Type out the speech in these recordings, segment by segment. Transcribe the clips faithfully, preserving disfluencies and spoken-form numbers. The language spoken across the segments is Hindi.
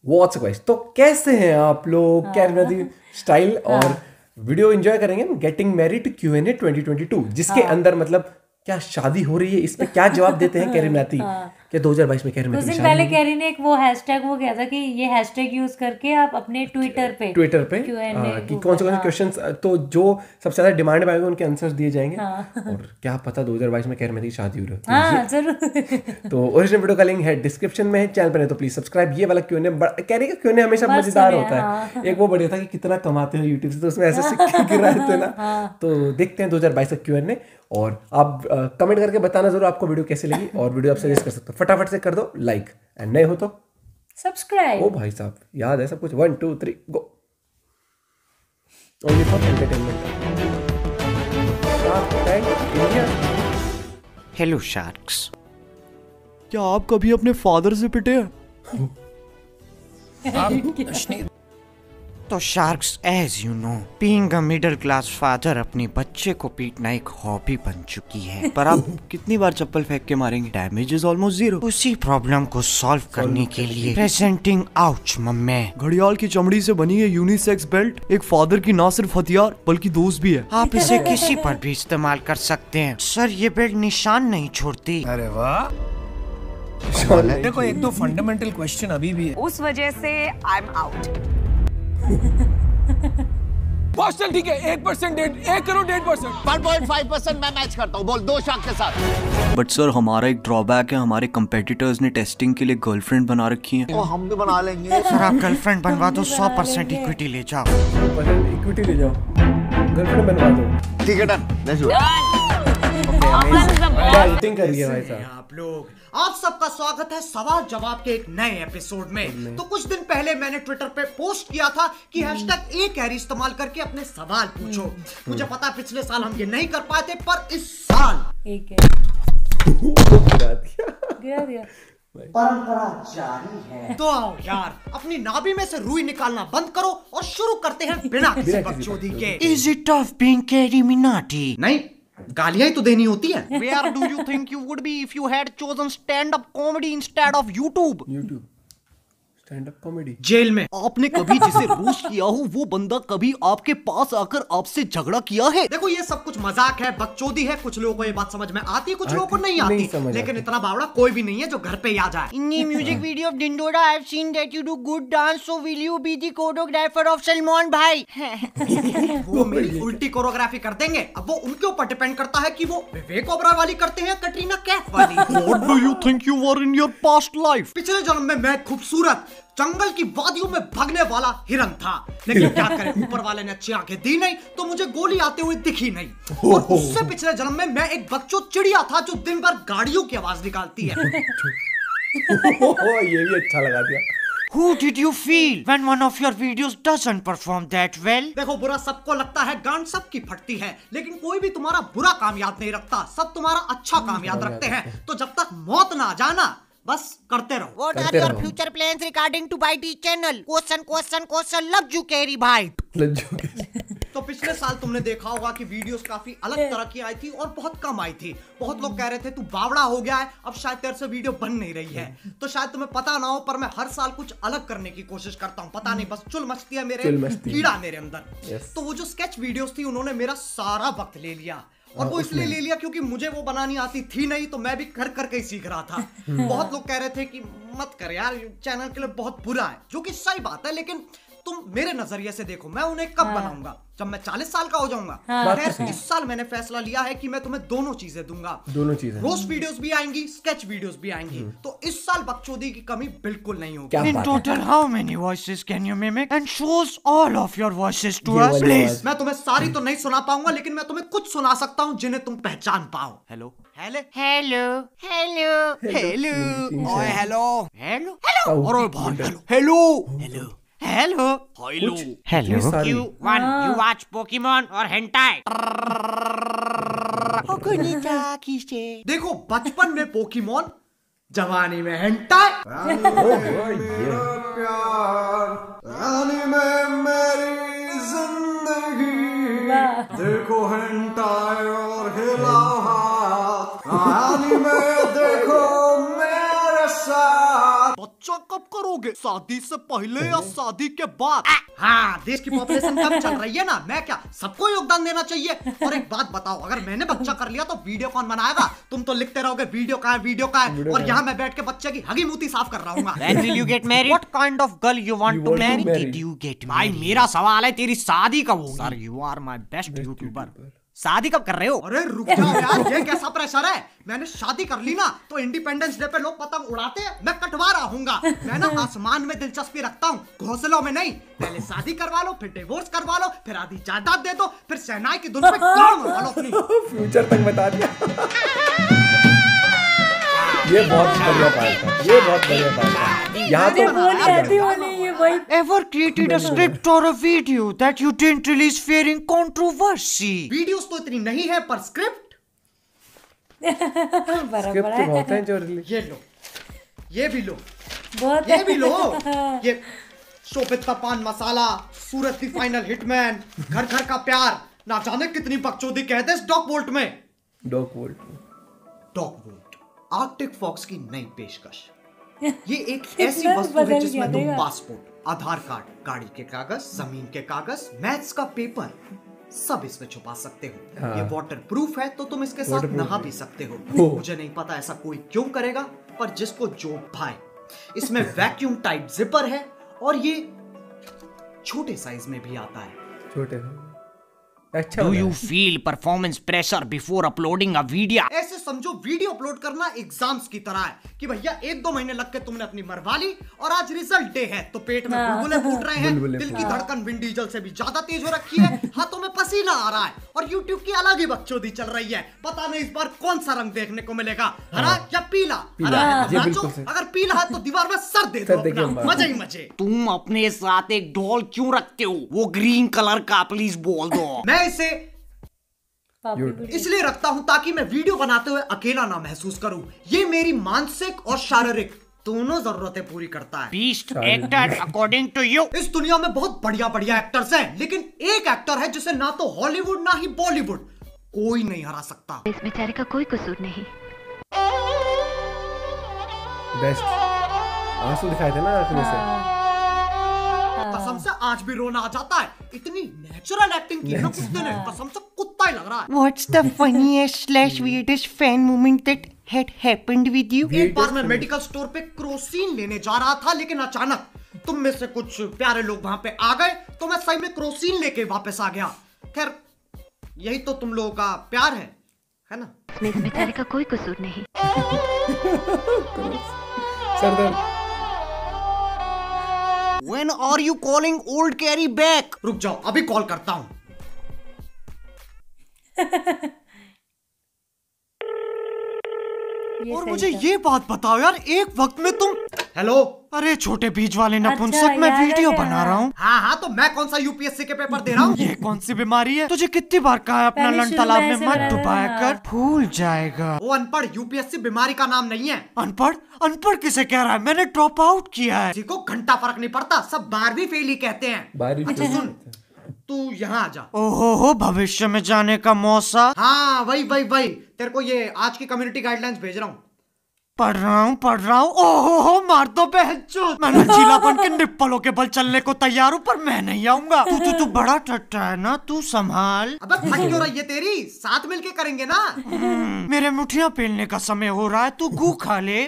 व्हाट्स गाइस, तो कैसे हैं आप लोग? कैरी स्टाइल और वीडियो एंजॉय करेंगे हम getting married Q N A twenty twenty two, जिसके अंदर मतलब क्या शादी हो रही है, इस पे क्या जवाब देते हैं कैरी मिनाती कि दो हज़ार बाईस में कैरी मिनाती कुछ दिन पहले कैरी ने एक वो हैशटैग वो किया था कि ये हैशटैग यूज करके आप अपने ट्विटर पे ट्विटर पे हाँ, कि कौन से कौन से क्वेश्चंस तो जो सबसे ज्यादा डिमांड में आएंगे उनके आंसर्स दिए जाएंगे। हाँ। और क्या पता दो हज़ार बाईस में कैरी मिनाती की शादी हो रही है। हाँ, जरूर। तो ओरिजिनल वीडियो का लिंक है डिस्क्रिप्शन में, चैनल पर है तो प्लीज सब्सक्राइब। ये वाला क्यू एन ए कैरी का क्यू एन ए हमेशा मजेदार होता है। एक वो बढ़िया था कि कितना कमाते हो यूट्यूब से, तो उसमें ऐसे सिक्के गिराए थे ना। तो देखते हैं दो हज़ार बाईस का क्यू एन ए, और आप कमेंट करके बताना जरूर आपको वीडियो कैसे लगी, और वीडियो आप सजेस्ट कर सकते हो। फटाफट से कर दो लाइक, एंड नए हो तो सब्सक्राइब। ओ भाई साहब याद है सब कुछ। One two three go. Only for entertainment. Hello sharks, क्या आप कभी अपने फादर से पिटे हैं? तो sharks, as you know, being a middle class father, अपने बच्चे को पीटना एक हॉबी बन चुकी है। पर आप कितनी बार चप्पल फेंक के मारेंगे? Damage is almost zero. उसी प्रॉब्लम को सॉल्व करने के लिए प्रेजेंटिंग आउच मम्मे, घड़ियाल की चमड़ी से बनी है यूनिसेक्स बेल्ट एक फादर की ना सिर्फ हथियार बल्कि दोस्त भी है। आप इसे किसी पर भी इस्तेमाल कर सकते हैं। सर, ये बेल्ट निशान नहीं छोड़ती। अरे वाह। देखो, एक दो फंडामेंटल क्वेश्चन अभी भी है, उस वजह से आई एम आउट। बॉस्टन ठीक है, एक परसेंट डेढ़ एक करोड़ डेढ़ percent one point five percent मैं मैच करता हूँ। बोल दो शार्क के साथ। बट सर, हमारा एक ड्रॉबैक है, हमारे कंपेटिटर्स ने टेस्टिंग के लिए गर्लफ्रेंड बना रखी है। तो हम भी बना लेंगे। सर, आप गर्लफ्रेंड बनवा दो, सौ परसेंट इक्विटी ले जाओ। इक्विटी ले जाओ, गर्लफ्रेंड बनवा दो। ठीक है, डन। Let's do. डाइटिंग करिए भाई साहब। आप लोग, आप सबका स्वागत है सवाल जवाब के एक नए एपिसोड में। तो कुछ दिन पहले मैंने ट्विटर पे पोस्ट किया था कि हैशटैग ए कैरी इस्तेमाल करके अपने सवाल पूछो। मुझे पता पिछले साल हम ये नहीं कर पाए थे, पर इस साल एक गिरा दिया। परंपरा जारी है। तो आओ यार, अपनी नाभि में से रुई निकालना बंद करो और शुरू करते हैं बिना किसी बकचोदी के। Is it tough being Carry Minati? नहीं, गालियां ही तो देनी होती है। Where do you think you would be if you had chosen stand-up comedy instead of YouTube? YouTube stand up comedy. जेल में। आपने कभी जिसे रोस्ट किया हो वो बंदा कभी आपके पास आकर आपसे झगड़ा किया है? देखो, ये सब कुछ मजाक है, बकचोदी है। कुछ लोगों को ये बात समझ में आती है, कुछ लोगों को नहीं आती, नहीं लेकिन इतना बावड़ा कोई भी नहीं है जो घर पे आ जाए। In the music video of Dhindora I have seen that you do good dance, so will you be the choreographer of Salman भाई? वो मेरी उल्टी कोरियोग्राफी कर देंगे। अब वो उनके ऊपर डिपेंड करता है कि वो विवेक ओबराय वाली करते हैं, कटरीना कैफ वाली। What do you think you were in your past life? पिछले जन्म में मैं खूबसूरत जंगल की वादियों में भागने वाला हिरन था, लेकिन क्या करें, ऊपर वाले ने अच्छी आंखें दी नहीं तो मुझे गोली आते हुए दिखी नहीं। और उससे पिछले जन्म में मैं एक बकचोद चिड़िया था जो दिन भर गाड़ियों की आवाज निकालती है। ये भी अच्छा लगा दिया। Who did you feel when one of your videos doesn't perform that well? देखो, बुरा सबको लगता है, गांड सबकी फटती है, लेकिन कोई भी तुम्हारा बुरा काम याद नहीं रखता, सब तुम्हारा अच्छा काम याद रखते हैं। तो जब तक मौत ना जाना, बस करते रहो। What are your future plans regarding to buy the channel? Question, question, question. Love you, Kerry भाई। तो पिछले साल तुमने देखा होगा कि वीडियोस काफी अलग तरह की आई थी और बहुत कम आई थी। बहुत लोग कह रहे थे तू बावड़ा हो गया है, अब शायद तेरे से वीडियो बन नहीं रही है। तो शायद तुम्हें पता ना हो, पर मैं हर साल कुछ अलग करने की कोशिश करता हूँ। पता नहीं, बस चुल मचती है मेरे, कीड़ा मेरे अंदर। तो वो जो स्केच वीडियोस थी, उन्होंने मेरा सारा वक्त ले लिया। और वो इसलिए ले लिया क्योंकि मुझे वो बनानी आती थी नहीं, तो मैं भी कर कर के ही सीख रहा था। बहुत लोग कह रहे थे कि मत कर यार, चैनल के लिए बहुत बुरा है, जो कि सही बात है, लेकिन तुम मेरे नजरिए से देखो, मैं उन्हें कब बनाऊंगा? जब मैं चालीस साल का हो जाऊंगा। खैर, इस साल मैंने फैसला लिया है कि मैं तुम्हें दोनों चीजें दूंगा। दोनों चीजें, रोस्ट वीडियोस भी आएंगी, स्केच वीडियोस भी आएंगी। तो इस साल बकचोदी की कमी बिल्कुल नहीं होगी। In total, how many voices can you mimic and shows all of your voices to us, please? मैं तुम्हें सारी तो नहीं सुना पाऊंगा, लेकिन मैं तुम्हें कुछ सुना सकता हूँ जिन्हें तुम पहचान पाओ। Hello hello hello hello hello ओए हेलो हेलो हेलो और भाई hello hello hello hello hello hello you one you watch Pokemon और हेंटाई? देखो, बचपन में पोकेमॉन, जवानी में हेंटाई। रानी में मेरी जिंदगी, देखो हेंटाई और हिलाओ हाथ। रानी में देखो मेरे साथ। बच्चों को कब करोगे, शादी से पहले या शादी के बाद? हाँ, देश की पॉपुलेशन कम चल रही है ना, मैं क्या सबको योगदान देना चाहिए। और एक बात बताओ, अगर मैंने बच्चा कर लिया तो वीडियो कौन बनाएगा? तुम तो लिखते रहोगे वीडियो का है, वीडियो का है, और यहाँ मैं बैठ के बच्चे की हगी मूती साफ कर रहा हूँ। When will you get married? What kind of girl you want to marry? Did you get married? भाई मेरा सवाल है, तेरी शादी कब होगी? Sir, you are my best YouTuber. शादी कब कर रहे हो? अरे रुक जाओ यार, ये कैसा प्रेशर है? मैंने शादी कर ली ना तो इंडिपेंडेंस डे पे लोग पतंग उड़ाते हैं, मैं कटवा रहा हूँगा। मैं ना आसमान में दिलचस्पी रखता हूँ, घोंसलों में नहीं। पहले शादी करवा लो, फिर डिवोर्स करवा लो, फिर आधी जायदाद दे दो, फिर सेनाई की धुन पे गाड़ मरवा लो अपनी। फ्यूचर तक बता दिया। ये बहुत बढ़िया बात है, ये बहुत बढ़िया बात है। यहाँ तो Ever created a script or a video that you didn't release fearing controversy? Videos तो इतनी नहीं है, पर स्क्रिप्ट स्क्रिप्ट तो बहुत है जो रिलीज। ये लो, ये भी लो, बहुत ये भी लो, ये शोभित का पान मसाला, सूरत की फाइनल हिटमैन, घर घर का प्यार, ना जाने कितनी बकचोदी कहते हैं डॉग वोल्ट में। Dog volt, dog volt Arctic Fox की नई पेशकश। ये एक ऐसी वस्तु है जिसमें तुम पासपोर्ट, आधार कार्ड, गाड़ी के कागज, जमीन के कागज, मैथ्स का पेपर सब इसमें छुपा सकते हो। हाँ। ये वाटर प्रूफ है तो तुम इसके साथ नहा भी सकते हो। मुझे नहीं पता ऐसा कोई क्यों करेगा, पर जिसको जो भाए। इसमें वैक्यूम टाइप जिपर है और ये छोटे साइज में भी आता है। छोटे अच्छा। Do you feel performance pressure before uploading a video? ऐसे समझो वीडियो अपलोड करना एग्जाम्स की तरह है कि भैया एक दो महीने लग के तुमने अपनी मरवा ली और आज रिजल्ट डे है तो पेट में बुलबुले फूट रहे हैं, दिल की धड़कन विन डीजल से भी ज्यादा तेज हो रखी है, हाथों में पसीना आ रहा है और यूट्यूब की अलग ही बकचोदी चल रही है। पता नहीं इस बार कौन सा रंग देखने को मिलेगा, हरा या पीला? हरा है तो नाचो, अगर पीला है तो दीवार में सर दे दो अपना, मजे ही मजे। तुम अपने साथ एक डॉल क्यों रखते हो? वो ग्रीन कलर का प्लीज बोल दो। मैं इसे इसलिए रखता हूं ताकि मैं वीडियो बनाते हुए अकेला ना महसूस करूं। ये मेरी मानसिक और शारीरिक दोनों जरूरतें पूरी करता है। Best actor according to you? इस दुनिया में बहुत बढ़िया बढ़िया एक्टर्स हैं, लेकिन एक एक्टर है जिसे ना तो हॉलीवुड ना ही बॉलीवुड कोई नहीं हरा सकता। इस बेचारे का कोई कसूर नहीं। बेस्ट आंसू दिखाए थे ना आंखों से। कसम से आज भी रोना आ जाता है, इतनी नेचुरल एक्टिंग की ना कुत्ते ने, कसम से कुत्ता ही लग रहा है। What's the funniest slash weirdest fan moment that had happened with you? एक बार मैं मेडिकल स्टोर पे क्रोसिन लेने जा रहा था, लेकिन अचानक तुम में से कुछ प्यारे लोग वहां पे आ गए तो मैं सही में क्रोसिन लेके वापस आ गया। खैर यही तो तुम लोगों का प्यार है, है ना? इस बेचारे का कोई कसूर नहीं। सरदर्द। When are you calling old Carrie back? रुक जाओ, अभी कॉल करता हूं। और मुझे ये बात बताओ यार, एक वक्त में तुम हेलो, अरे छोटे बीज वाले नपुंसक, मैं वीडियो बना रहा हूँ। हाँ हाँ तो मैं कौन सा यूपीएससी के पेपर दे रहा हूँ? ये कौन सी बीमारी है? तुझे कितनी बार कहा है अपना लन तालाब में मत डुबाया कर, भूल जाएगा। वो अनपढ़, यूपीएससी बीमारी का नाम नहीं है। अनपढ़? अनपढ़ किसे कह रहा है? मैंने ड्रॉप आउट किया है। किसी को घंटा फर्क नहीं पड़ता, सब बारहवीं फेल ही कहते हैं। अच्छा सुन, तू यहाँ आ जा। ओहो हो, भविष्य में जाने का मौसा। हाँ वही वही वही, तेरे को ये आज की कम्युनिटी गाइडलाइंस भेज रहा हूँ। पढ़ रहा हूँ पढ़ रहा हूँ। ओहो हो, मार दो बहनचोद। मैं लचीला बन के निप्पलों के बल चलने को तैयार हूँ, पर मैं नहीं आऊंगा। तू तू तू बड़ा टट्टा है ना, तू संभाल। अबे फट क्यों रही है तेरी? साथ मिलके करेंगे ना। मेरे मुठियाँ पेलने का समय हो रहा है, तू गू खा ले।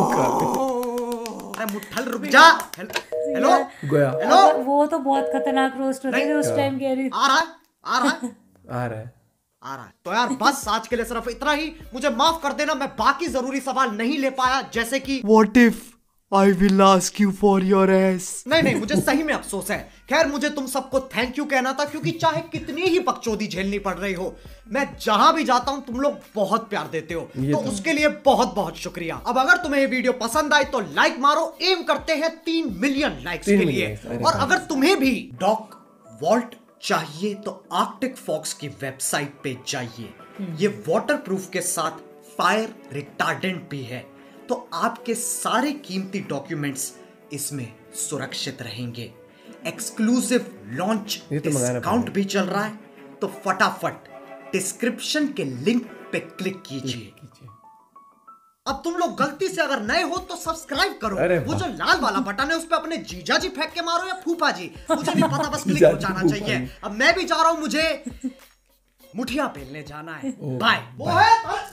अरे मुट्ठल रुक जा। हेलो गया। हेलो, वो तो बहुत खतरनाक रोस्ट होते थे उस टाइम। कह रही आ रहा है आ रहा है आ रहा है आ रहा है तो यार बस आज के लिए सिर्फ इतना ही। मुझे माफ कर देना, मैं बाकी जरूरी सवाल नहीं ले पाया, जैसे कि What if I will ask you for your ass? नहीं नहीं, मुझे सही में अफसोस है। खैर मुझे तुम सबको थैंक यू कहना था, क्योंकि चाहे कितनी ही बकचोदी झेलनी पड़ रही हो, मैं जहां भी जाता हूं तुम लोग बहुत प्यार देते हो, तो, तो उसके लिए बहुत बहुत शुक्रिया। अब अगर तुम्हें ये वीडियो पसंद आई तो लाइक मारो, एम करते हैं तीन मिलियन लाइक्स के लिए। और अगर तुम्हें भी डॉग वॉल्ट चाहिए तो आर्कटिक फॉक्स की वेबसाइट पे जाइए। ये वाटरप्रूफ के साथ फायर रिटार्डेंट भी है, तो आपके सारे कीमती डॉक्यूमेंट्स इसमें सुरक्षित रहेंगे। एक्सक्लूसिव लॉन्च डिस्काउंट भी चल रहा है, तो फटाफट डिस्क्रिप्शन के लिंक पे क्लिक कीजिए। अब तुम लोग गलती से अगर नए हो तो सब्सक्राइब करो। वो जो लाल वाला बटन है उस पे अपने जीजा जी फेंक के मारो या फूफा जी, मुझे नहीं पता, बस क्लिक हो जाना चाहिए। अब मैं भी जा रहा हूँ, मुझे मुठिया पेलने जाना है। बाय। वो है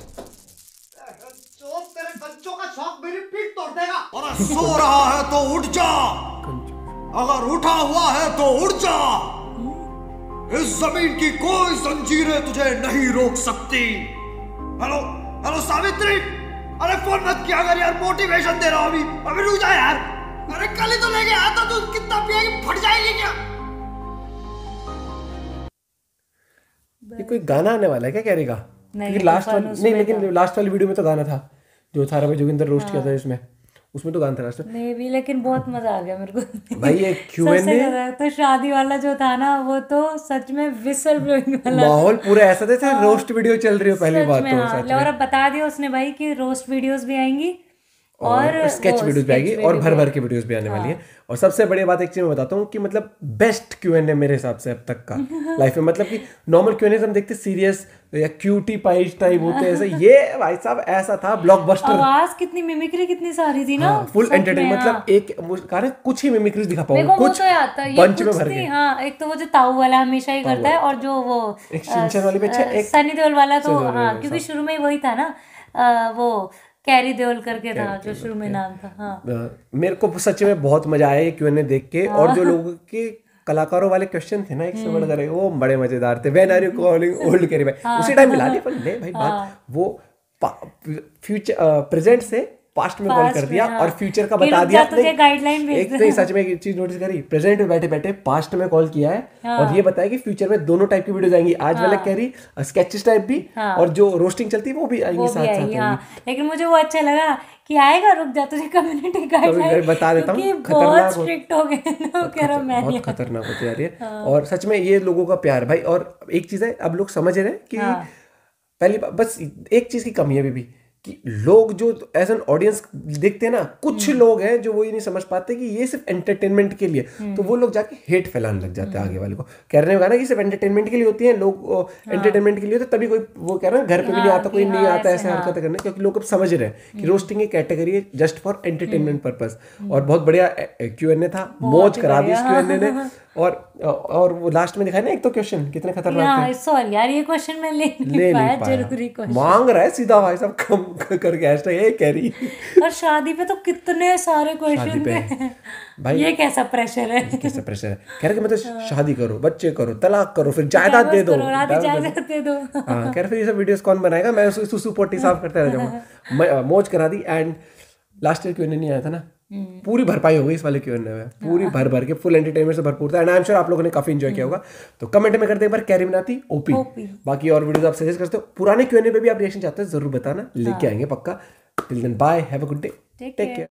जो तेरे कंचों का शौक मेरी पीठ तोड़ देगा। और सो रहा है तो उठ जा, अगर उठा हुआ है तो उठ जा। इस जमीन की कोई जंजीरें तुझे नहीं रोक सकती। हेलो हेलो सावित्री, अरे फोन मत किया अगर यार, मोटिवेशन दे रहा हूं अभी। अभी रुक जा यार। अरे कल ही तो लेके आया था, तू कितना पिएगी, फट जाएगी क्या? ये कोई गाना आने वाला है क्या कैरी का? नहीं, लास्ट वाली नहीं, लेकिन लास्ट वाली वीडियो में तो गाना था जो थारा भाई जोगिंदर रोस्ट किया था इसमें, उसमें तो गाना था लास्ट में। नहीं भी, लेकिन बहुत मजा आ गया मेरे को भाई ये क्यू एंड ए तो शादी वाला जो था ना, वो तो सच में विसल ब्लोइंग वाला माहौल पूरा ऐसा था जैसे रोस्ट वीडियो चल रही हो पहली बात तो। हाँ, सच और में अब बता दिया उसने भाई कि रोस्ट वीडियोस भी आएंगी और स्केच वीडियोस भी आएगी और भर भर की वीडियोस भी आने वाली है। और सबसे बड़ी बात एक चीज मैं बताता हूँ कि मतलब बेस्ट क्यू एंड ए मेरे हिसाब से अब तक का लाइफ में, मतलब कि नॉर्मल क्यू एंड ए हम देखते सीरियस या क्यूटी पाइज टाइप होते हैं ऐसे, ये भाई साहब ऐसा था ब्लॉकबस्टर। आवाज कितनी मिमिक्री कितनी सारी थी ना, फुल एंटरटेन, मतलब एक कारण कुछ ही मिमिक्री दिखा पाऊंगा, कुछ बंच में भर के। हाँ, एक तो वो जो ताऊ वाला हमेशा ही करता है, और जो वो एक शिनचैन वाली बच्चा, एक सनी देओल वाला तो हाँ, क्योंकि शुरू में वही था ना, वो कैरी देओल करके था जो शुरू में नाम था। हाँ, मेरे को सच में बहुत मजा आया ये क्यू एंड ए देख के। और जो लोगों के कलाकारों वाले क्वेश्चन थे ना एक से बढ़कर वो बड़े मजेदार थे। When are you calling old Carry भाई, उसी टाइम मिला ली पर ले भाई बात वो फ्यूचर प्रेजेंट से पास्ट में कॉल कर दिया और फ्यूचर का बता दिया। एक तो सच में एक चीज नोटिस करी, प्रेजेंट में बैठे बैठे पास्ट में कॉल किया है और ये बताया कि फ्यूचर में दोनों टाइप की वीडियोस आएंगी, आज वाला कैरी स्केचेस टाइप भी और जो रोस्टिंग चलती है वो भी आएंगी साथ साथ आएंगी। लेकिन मुझे वो अच्छा लगा कि आएगा, रुक जा तुझे कम्युनिटी गाइडलाइन बता देता हूँ, बहुत स्ट्रिक्ट हो गए ना, कह रहा मैं बहुत खतरनाक होती जा रही है। और सच में ये लोगों का प्यार भाई। और एक चीज है, अब लोग समझ रहे हैं कि पहली बस एक चीज की कमी है अभी भी कि लोग जो एज एन ऑडियंस देखते हैं ना, कुछ लोग हैं जो वो ये नहीं समझ पाते कि ये सिर्फ एंटरटेनमेंट के लिए, तो वो लोग जाके हेट फैलाने लग जाते हैं आगे वाले को। कह रहे हैं ना कि सिर्फ एंटरटेनमेंट के लिए होती है, लोग एंटरटेनमेंट के लिए, तो तभी कोई वो कह रहे हैं घर पे भी नहीं आता, कोई नहीं आता ऐसे हरकतें करने, क्योंकि लोग अब समझ रहे हैं कि रोस्टिंग एक कैटेगरी है जस्ट फॉर एंटरटेनमेंट पर्पस। और बहुत बढ़िया क्यू एन ए था, मौज करा दी इस क्यू एन ए ने। और और वो लास्ट में दिखाया ना एक तो क्वेश्चन कितने खतरनाक थे। सॉरी यार, ये क्वेश्चन मैं ले नहीं पाया, जरूरी क्वेश्चन मांग रहा है सीधा भाई साहब कम करके हैशटैग ये कैरी। और शादी पे तो कितने सारे क्वेश्चन थे भाई, ये कैसा प्रेशर है, कैसा प्रेशर है। कह रहे कि मतलब शादी करो, बच्चे करो, तलाक करो, फिर जायदाद दे दो, जायदाद दे दो। हाँ, कह रहे फिर ये सब वीडियोस कौन बनाएगा, मैं सुसु पोटी साफ करते रह जाऊंगा। मौज करा दी। And last year Q N A नहीं आया था ना, पूरी भरपाई हो गई इस वाले क्यू एन ए में, पूरी भर भर के फुल एंटरटेनमेंट से भरपूर था। एंड आई एम श्योर आप लोगों ने काफी एंजॉय किया होगा। तो कमेंट में करते एक बार कैरी बनाती ओपी, बाकी और वीडियोस आप सजेस्ट करते हो, पुराने क्यू एन ए पे भी आप रिएक्शन चाहते हो जरूर बताना, लेके आएंगे पक्का। Till then bye, have a good day, take care.